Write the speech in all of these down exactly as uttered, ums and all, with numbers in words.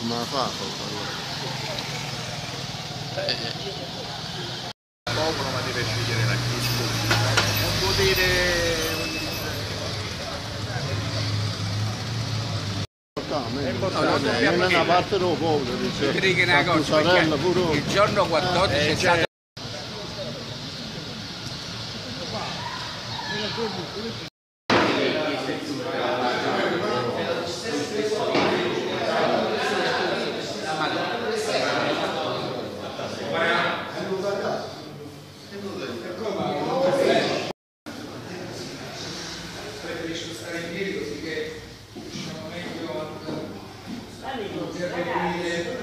Come la fa a fare? Eh. Il popolo ma deve scegliere la Chiesa, non potere. È importante, non è una parte del popolo, dice, che una cosa, sorella, pure... il giorno quattordici eh, è stato... Preferisco stare in piedi così che riusciamo meglio a intervenire.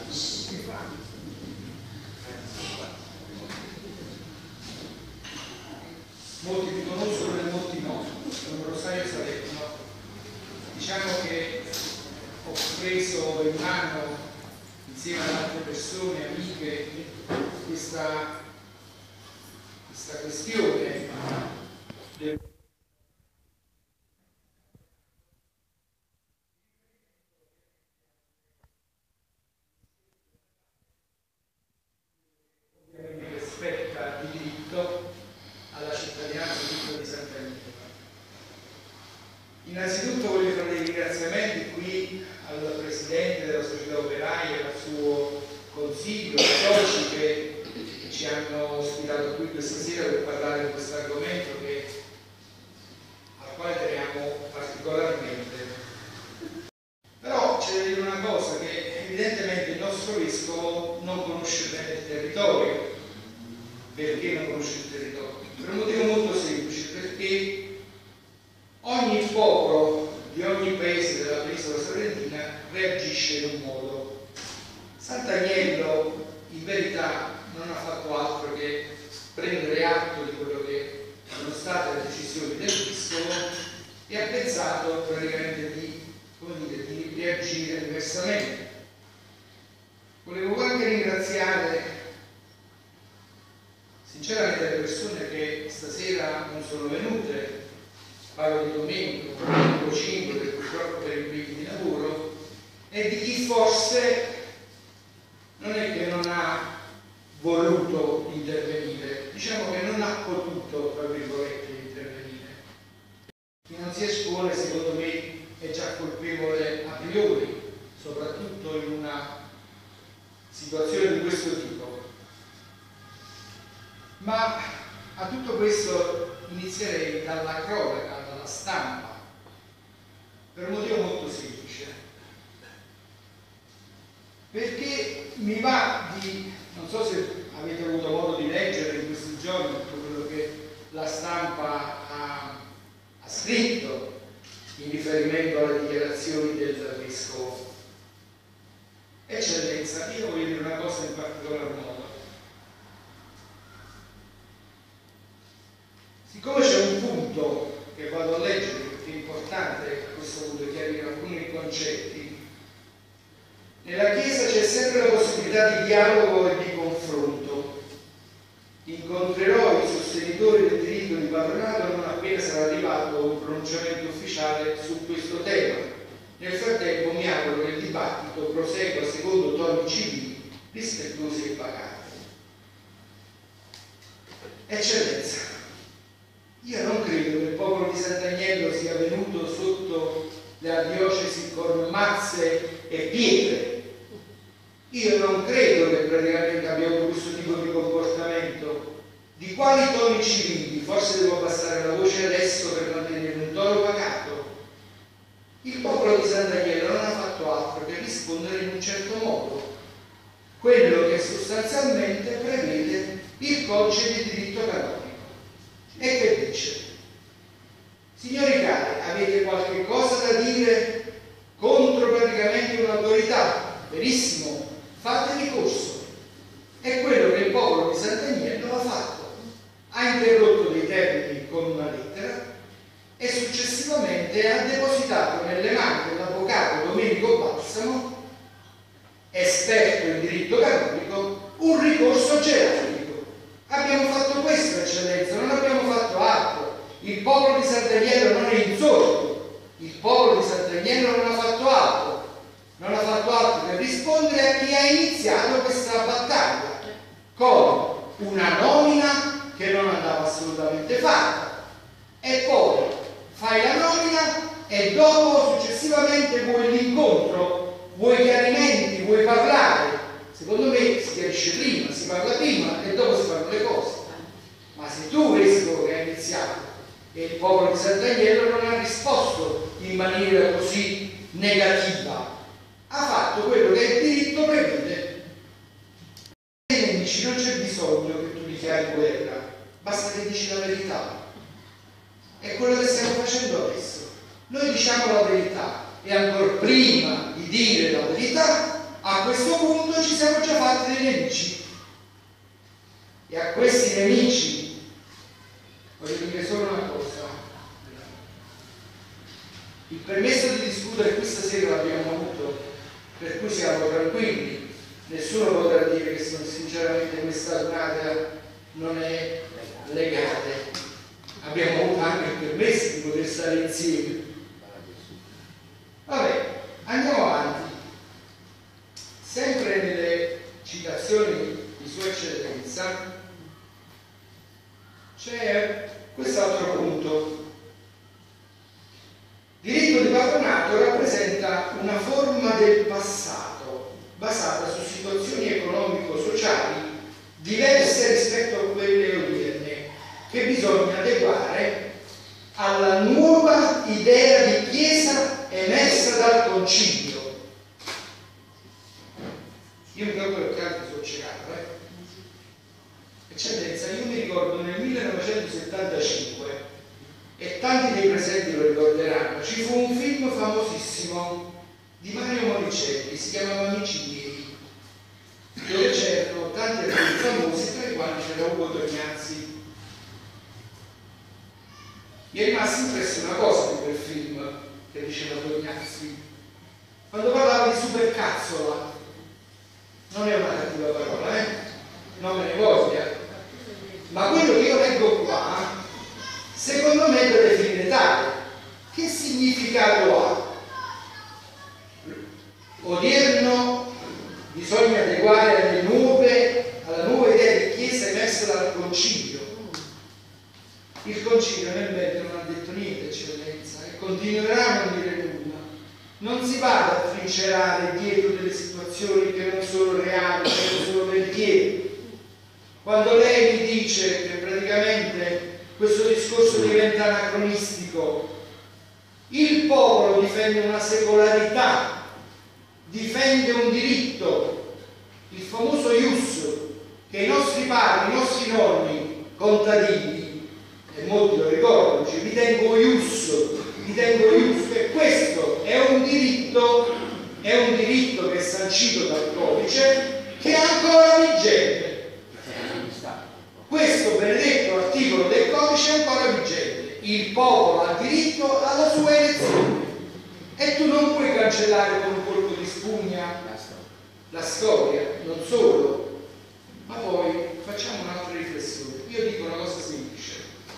Molti mi conoscono e molti no, sono Rosario Salerno. Diciamo che ho preso in mano insieme ad altre persone, amiche, questa, questa questione del ovviamente spetta di diritto alla cittadinanza di Sant'Agnello. Innanzitutto voglio fare dei ringraziamenti qui al Presidente della Società Operaia e al suo consiglio, ai soci che ci hanno ospitato qui questa sera per parlare di questo argomento che, al quale teniamo particolarmente. Però c'è da dire una cosa, che evidentemente il nostro vescovo non conosce bene il territorio. Perché non conosce il territorio? Per un motivo molto semplice, perché ogni popolo di ogni paese della penisola salentina reagisce in un modo. Sant'Agnello in verità non ha fatto altro che prendere atto di quello che sono state le decisioni del vescovo e ha pensato praticamente di, come dire, di reagire diversamente. Volevo anche ringraziare sinceramente le persone che stasera non sono venute, parlo di Domenico, Domenico cinque, che purtroppo per impegni di lavoro, e di chi forse non è che non ha voluto intervenire, diciamo che non ha potuto, tra virgolette, intervenire. Chi non si espone, secondo me, è già colpevole a priori, soprattutto in una situazione di questo tipo. Ma a tutto questo inizierei dalla cronaca, dalla stampa, per un motivo molto semplice. Perché mi va di, non so se avete avuto modo di leggere in questi giorni tutto quello che la stampa ha, ha scritto in riferimento alle dichiarazioni del vescovo. Eccellenza, io voglio dire una cosa in particolar modo. Siccome c'è un punto che vado a leggere, perché è importante a questo punto chiarire alcuni concetti, nella Chiesa c'è sempre la possibilità di dialogo e di confronto. Incontrerò i sostenitori del diritto di patronato non appena sarà arrivato un pronunciamento ufficiale su questo tema. Nel frattempo mi auguro che il dibattito prosegua secondo toni civili, rispettosi e pacati. Eccellenza, io non credo che il popolo di Sant'Agnello sia venuto sotto la diocesi con mazze e pietre. Io non credo che praticamente abbia avuto questo tipo di comportamento. Di quali toni civili? Forse devo abbassare la voce adesso per mantenere un tono pacato. Il popolo di Sant'Agnello non ha fatto altro che rispondere in un certo modo, quello che sostanzialmente prevede il codice di diritto canonico. E che dice? Signori cari, avete qualche cosa da dire contro praticamente un'autorità? Benissimo, fate ricorso. È quello che il popolo di Sant'Agnello ha fatto. Ha interrotto dei termini con una lettera e successivamente ha depositato nelle mani dell'avvocato Domenico Balsamo, esperto in diritto canonico, un ricorso gerarchico. Abbiamo fatto questo, eccellenza, non abbiamo fatto altro. Il popolo di Sant'Agnello non è insorto, il popolo di Sant'Agnello non ha fatto altro, non ha ha fatto altro che rispondere a chi ha iniziato questa battaglia con una nomina che non andava assolutamente fatta, e poi fai la nomina e dopo successivamente vuoi l'incontro, vuoi chiarimenti, vuoi parlare. Secondo me si chiarisce prima, si parla prima e dopo si fanno le cose. Ma se tu vescovo che hai iniziato e il popolo di Sant'Agnello non ha risposto in maniera così negativa, ha fatto quello che il diritto prevede. Ai nemici non c'è bisogno che tu dichiari guerra, basta che dici la verità. È quello che stiamo facendo adesso. Noi diciamo la verità e ancora prima di dire la verità, a questo punto ci siamo già fatti dei nemici. E a questi nemici voglio dire solo una cosa: il permesso di discutere questa sera l'abbiamo avuto, per cui siamo tranquilli, nessuno potrà dire che sinceramente questa giornata non è legale. Abbiamo avuto anche il permesso di poter stare insieme. Vabbè, andiamo avanti. Sempre nelle citazioni di Sua Eccellenza c'è quest'altro punto. Diritto di patronato rappresenta una forma del passato basata su situazioni economico-sociali diverse rispetto a quelle odierne, che bisogna adeguare alla nuova idea di Chiesa emersa dal Concilio. Io mi ricordo perché altri sono ciecato, eh? Eccellenza, io mi ricordo nel millenovecentosettantacinque, e tanti dei presenti lo ricorderanno, ci fu un film famosissimo di Mario Monicelli, si chiamava Amici miei, dove c'erano tanti attori famosi, tra i quali c'era Ugo Tognazzi. Mi è rimasta impressa una cosa di quel film che diceva Tognazzi, quando parlava di supercazzola. Non è una cattiva parola, eh? Non me ne voglia. Ma quello che io leggo qua, secondo me deve definire tale. Che significato ha? Odierno bisogna adeguare alle nuove, alla nuova idea di Chiesa emersa dal Concilio. Il Concilio nel merito non ha detto niente, Eccellenza, e continuerà a non dire nulla. Non si va a trincerare dietro delle situazioni che non sono reali, che non sono veritiere. Quando lei mi dice che praticamente questo discorso diventa anacronistico, il popolo difende una secolarità, difende un diritto, il famoso ius, che i nostri padri, i nostri nonni contadini, e molti lo ricordano, ci ritengo ius, ritengo ius, che questo è un diritto, è un diritto che è sancito dal codice, che è ancora vigente. Questo benedetto articolo del codice è ancora vigente. Il popolo ha diritto alla sua elezione e tu non puoi cancellare con un colpo di spugna la storia, non solo. Ma poi facciamo un'altra riflessione. Io dico una cosa semplice: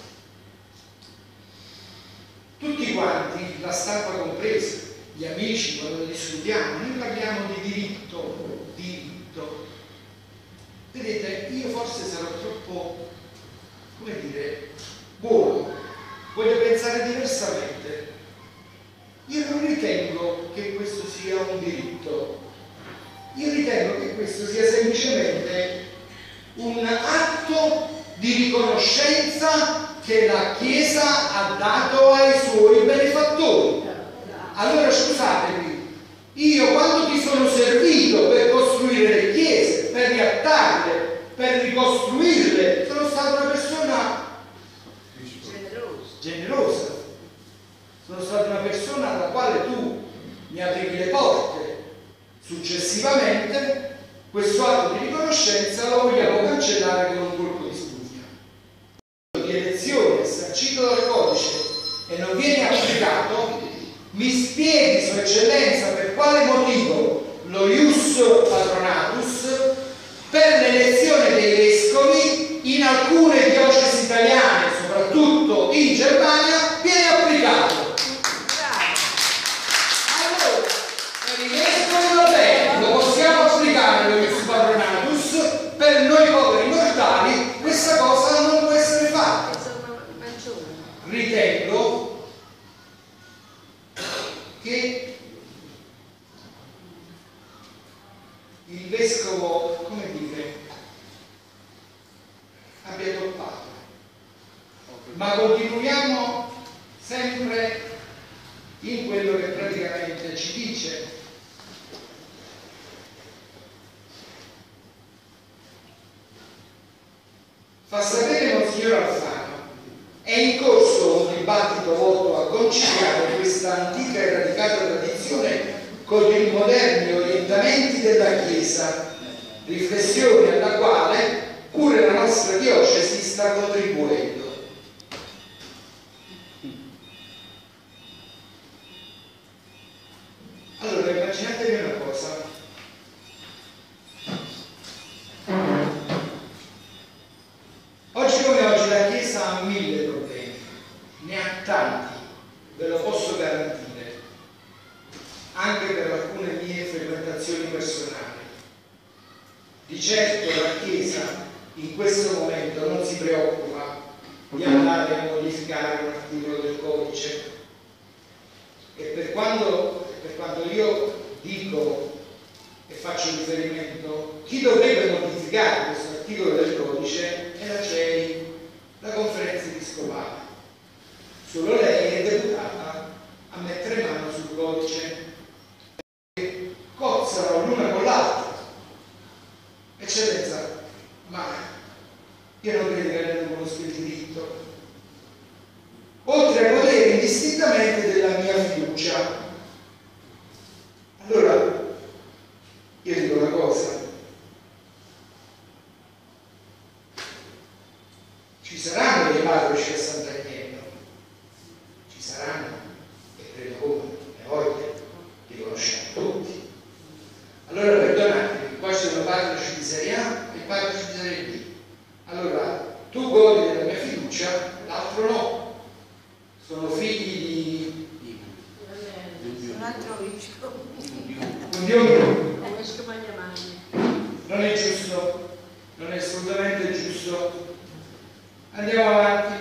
tutti quanti, la stampa compresa, gli amici, quando discutiamo, noi parliamo di diritto, diritto. Vedete, io forse sarò troppo, come dire, buono, voglio pensare diversamente. Io non ritengo che questo sia un diritto, io ritengo che questo sia semplicemente un atto di riconoscenza che la Chiesa ha dato ai suoi benefattori. Allora scusatemi, io quando ti sono servito per costruire le chiese, per riattarle, per ricostruirle, sono stata una persona generosa. generosa. Sono stata una persona alla quale tu mi aprivi le porte. Successivamente questo atto di riconoscenza lo vogliamo cancellare con un colpo di spugna. Di elezione sancito dal codice e non viene applicato, mi spieghi, Sua Eccellenza, per quale motivo lo ius patronatus per l'elezione dei vescovi in alcune diocesi italiane, soprattutto in Germania, viene applicato. Allora, per i vescovi che il vescovo, come dire, abbia toppato, ma continuiamo sempre in quello che praticamente ci dice. Fa sapere Monsignor Alfano: è in corso un dibattito volto a conciliare questa antica e radicata tradizione con i moderni orientamenti della Chiesa, riflessione alla quale pure la nostra diocesi sta contribuendo. Allora, immaginatevi una cosa. Oggi come oggi la Chiesa ha mille problemi, ne ha tanti, ve lo posso garantire, anche per alcune mie frequentazioni personali. Di certo la Chiesa in questo momento non si preoccupa di andare a modificare un articolo del codice, e per quando, per quando io dico e faccio riferimento, chi dovrebbe modificare questo articolo del codice è la C E I, la Conferenza Episcopale. Solo lei è deputata a mettere mano sul codice, che cozzano l'una con l'altra. Eccellenza, ma io non credo che lei non conosca il diritto. Oltre a godere indistintamente della mia fiducia. Allora, io dico una cosa: ci saranno dei parroci a Sant'Agnello, ci saranno, e credo come, le volte, li conosciamo tutti. Allora perdonatemi, qua ci sono parroci di serie A e parroci di serie B. Allora, tu godi della mia fiducia, l'altro no. Sono figli di un altro vescovo. un Dio mio. Un vescovo Agnamani. Non è giusto, non è assolutamente giusto. Andiamo avanti.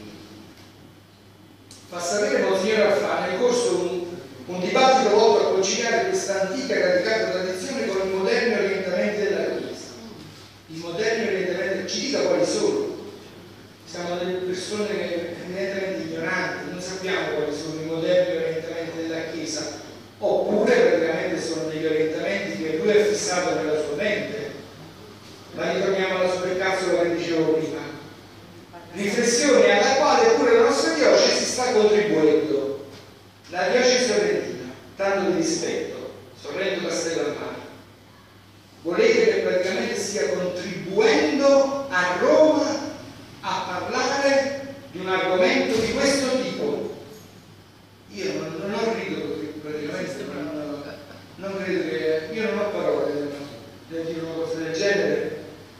Fa sapere Monsignor Alfano: è in corso un, un dibattito volto a conciliare questa antica e radicata tradizione con i moderni orientamenti della Chiesa. I moderni orientamenti, ci dica quali sono. Siamo delle persone che evidentemente ignoranti, non sappiamo quali sono i moderni orientamenti della Chiesa, oppure praticamente sono degli orientamenti che lui ha fissato nella sua mente. Ma ritorniamo alla supercazzola che dicevo prima. Riflessione alla quale pure la nostra diocesi sta contribuendo. La diocesi sorrentina, tanto di rispetto, Sorrento Castellammare. Volete che praticamente stia contribuendo a Roma a parlare di un argomento di questo tipo? Io non, non rido, praticamente non, non credo che, io non ho parole nel dire una cosa del genere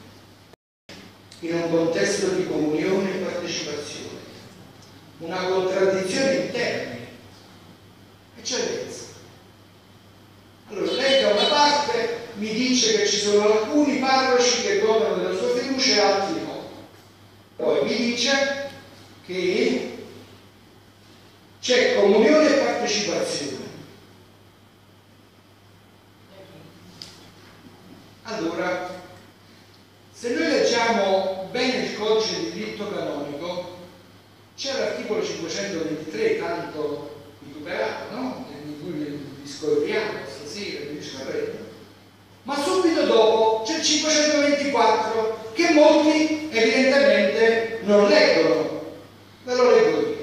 in un contesto di comunione e partecipazione, una contraddizione in termini. Eccellenza, allora lei da una parte mi dice che ci sono alcuni parroci che godono della sua fiducia e altri no. Poi mi dice che c'è comunione e partecipazione. Allora, se noi leggiamo bene il codice di diritto canonico, c'è l'articolo cinquecentoventitré, tanto vituperato, no? Di cui discorriamo stasera, ma subito dopo c'è il cinquecentoventiquattro, che molti evidentemente non leggono. Ve lo leggo io.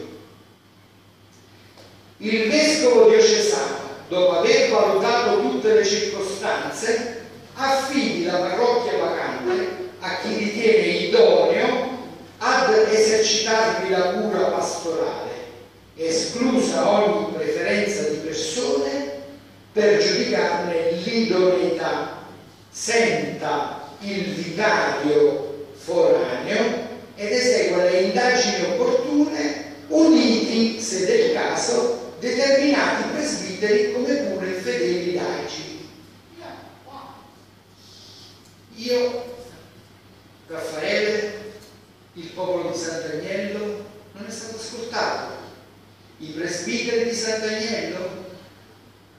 Il vescovo diocesano, dopo aver valutato tutte le circostanze, affidi la parrocchia vacante a chi ritiene idoneo ad esercitarvi la cura pastorale, esclusa ogni preferenza di persone per giudicarne l'idoneità. Senta il vicario foraneo ed esegua le indagini opportune, uniti, se del caso, determinati presbiteri come pure fedeli laici. Io, Raffaele, il popolo di Sant'Agnello non è stato ascoltato. I presbiteri di Sant'Agnello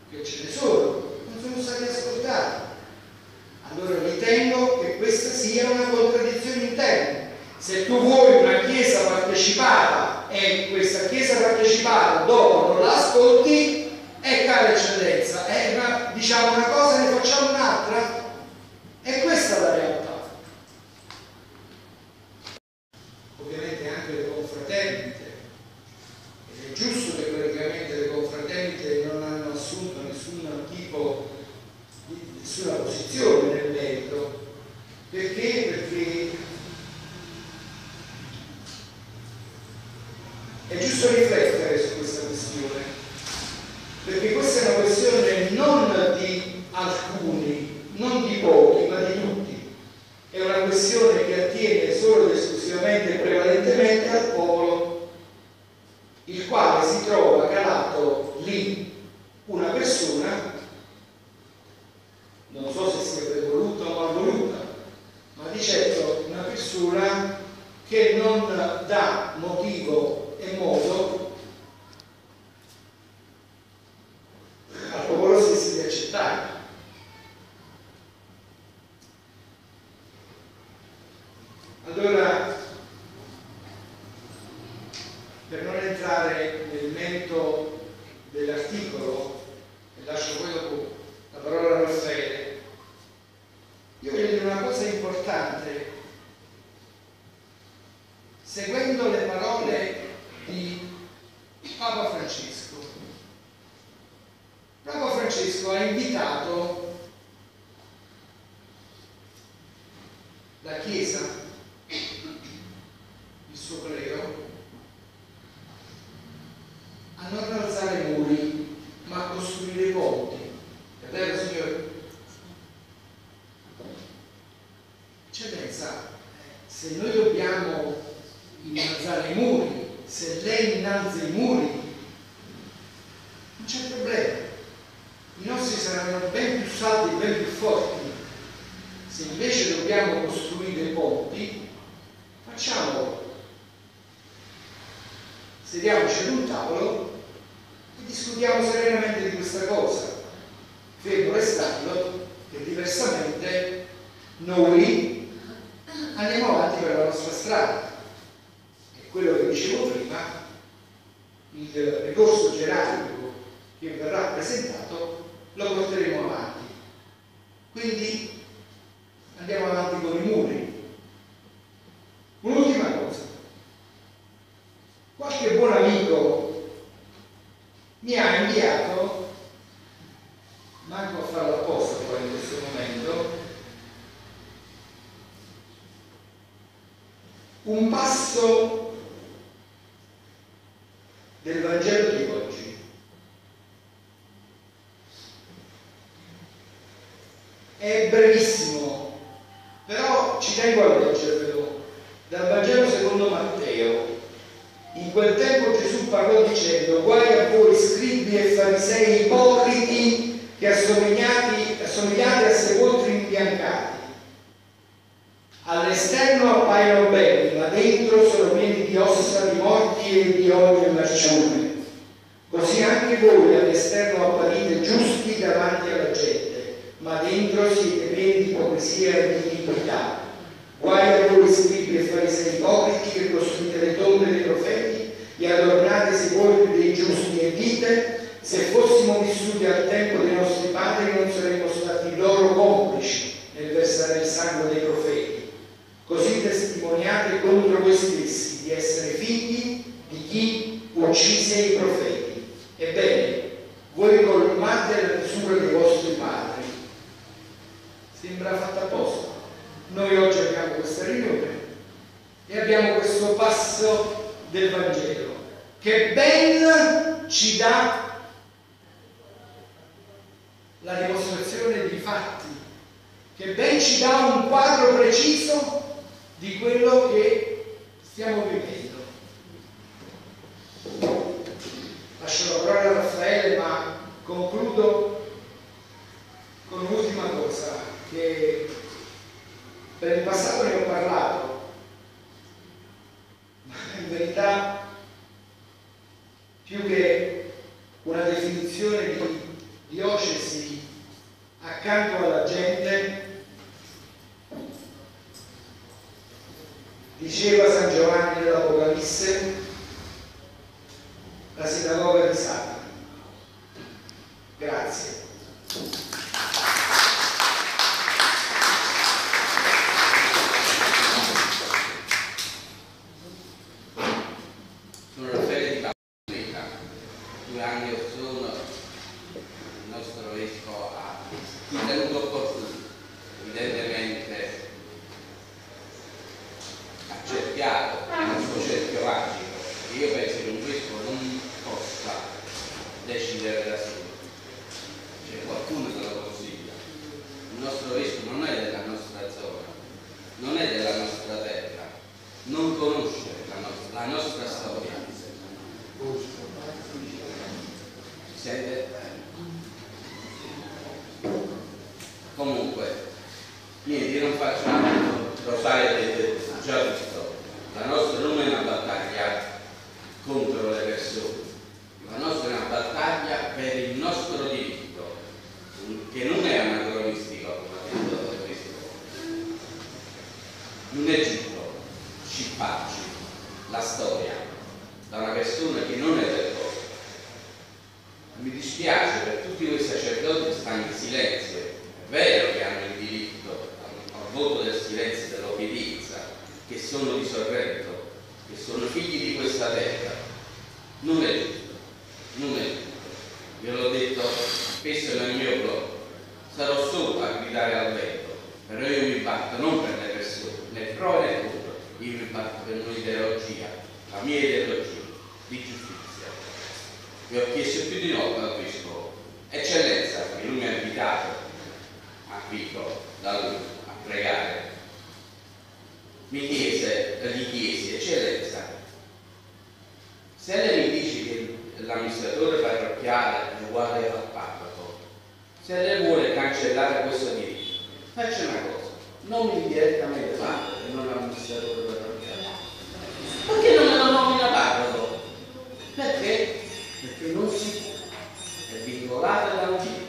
che ce ne sono, non sono stati ascoltati. Allora ritengo che questa sia una contraddizione interna. Se tu vuoi una chiesa partecipata e questa chiesa partecipata dopo non la ascolti, è cara eccellenza, è una, diciamo una cosa ne facciamo un'altra, e questa è la realtà. Ovviamente anche le confraternite, ed è giusto che praticamente le confraternite non hanno assunto nessun tipo di nessuna posizione nel merito. Perché? Perché è giusto riflettere su questa questione, perché questa è una questione non di alcuni, non di pochi, ma di tutti. È una questione che attiene solo ed esclusivamente e prevalentemente al popolo, il quale si trova calato lì una persona, non so se sia per voluta o mal voluta, ma di certo una persona che non dà motivo e modo al popolo stesso di accettare. Allora, per non entrare nel merito dell'articolo, e lascio poi dopo la parola a Raffaele, io voglio dire una cosa importante, seguendo le parole di Papa Francesco. Papa Francesco ha invitato la Chiesa, il suo clero, a non alzare muri, ma a costruire ponti. È vero, signore? Eccellenza, se noi dobbiamo innalzare i muri, se lei innalza i muri, non c'è problema. I nostri saranno ben più saldi e ben più forti. Se invece dobbiamo costruire ponti, facciamolo. Sediamoci ad un tavolo e discutiamo serenamente di questa cosa, fermo restando che diversamente noi andiamo avanti per la nostra strada. E quello che dicevo prima, il ricorso gerarchico che verrà presentato, lo porteremo avanti. Quindi andiamo avanti con i muri. Un'ultima cosa. Qualche buon amico mi ha inviato, manco a farlo apposta poi in questo momento, un passo del Vangelo di oggi. È brevissimo, però ci tengo a leggervelo, dal Vangelo secondo Matteo. In quel tempo Gesù parlò dicendo: guai a voi scribi e farisei ipocriti, che assomigliate a sepolcri imbiancati. All'esterno appaiono belli, ma dentro sono pieni di ossa, di morti e di olio e marciume. Così anche voi all'esterno apparite giusti davanti alla gente, ma dentro siete pieni di ipocrisia e di iniquità. Guai a voi scribi e farisei ipocriti, che costruite le tombe dei profeti e adornate i sepolcri dei giusti, e dite: se fossimo vissuti al tempo dei nostri padri non saremmo stati loro complici nel versare il sangue dei profeti. Così testimoniate contro voi stessi di essere figli di chi uccise i profeti. Ebbene, voi colmate la misura dei vostri padri. Sembra fatta apposta. Noi oggi abbiamo questa riunione e abbiamo questo passo del Vangelo che ben ci dà la dimostrazione di fatti, che ben ci dà un quadro preciso di quello che stiamo vivendo. Lascio la parola a Raffaele, ma concludo con un'ultima cosa, che per il passato ne ho parlato, ma in verità più che una definizione di diocesi accanto alla gente, diceva San Giovanni nell'Apocalisse, la sinagoga di Satana. Grazie. Sono Raffaele di Pavia. Due anni or sono il nostro vescovo ha ritenuto opportuno, evidentemente ha cerchiato nel suo cerchio magico. Io penso che un vescovo non possa decidere da solo, c'è qualcuno che lo consiglia. Il nostro vescovo non è della nostra zona, non è della nostra terra, non conosce la nostra, la nostra storia. Sente? Comunque, niente, io non faccio altro, Rosario avete già visto, la nostra non è una battaglia contro le persone, la nostra è una battaglia per il nostro diritto, che non è anacronistico, come ha detto il vescovo. In Egitto scipparci la storia da una persona che non è del posto. Mi dispiace per tutti quei sacerdoti che stanno in silenzio, è vero che hanno il diritto al, al voto del silenzio e dell'obbedienza, che sono di Sorrento, che sono figli di questa terra. Non è giusto, non è giusto. Ve l'ho detto spesso nel mio blog, sarò solo a gridare al vento, però io mi batto non per le persone, né pro né contro, io mi batto per un'ideologia, la mia ideologia di giustizia. Vi ho chiesto più di una volta al vescovo, eccellenza, perché lui mi ha invitato a Vico da lui a pregare, mi chiese, gli chiesi, eccellenza, se lei mi dice che l'amministratore parrocchiale è uguale al parroco, se lei vuole cancellare questo diritto, faccia una cosa, nomini direttamente parroco e non l'amministratore parrocchiale. Perché non me lo nomina parroco? Perché? Perché non si può, è vincolato dall'articolo.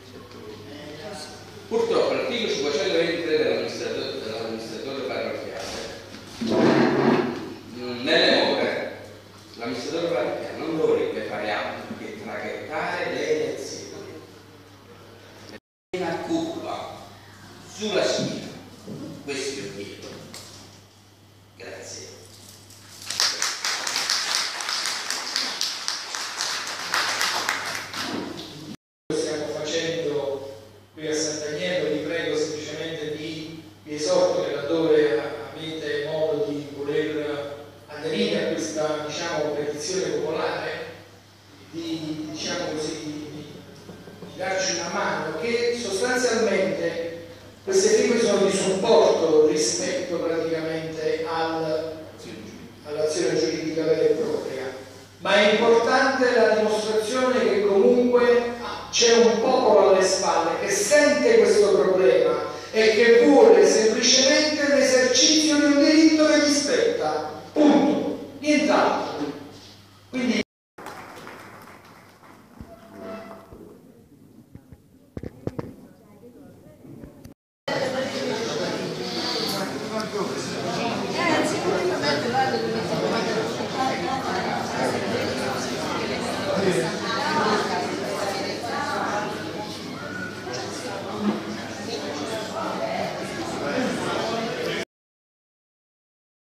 Purtroppo l'articolo cinquecentoventitré dell'amministratore, dell'amministratore parrocchiale, nelle more, l'amministratore parrocchiale non dovrebbe fare altro che traghettare le elezioni. Una curva sulla schiena. Questo io chiedo. Grazie. Qui a Sant'Agnello vi prego semplicemente di, vi esorto che laddove avete modo di voler aderire a questa, diciamo, petizione popolare, di, diciamo così, di, di darci una mano, che sostanzialmente queste firme sono di supporto rispetto praticamente al, all'azione giuridica vera e propria, ma è importante la dimostrazione che comunque c'è un popolo alle spalle che sente questo problema e che vuole semplicemente l'esercizio di un diritto che gli spetta, punto, nient'altro. Quindi Eh, sicuramente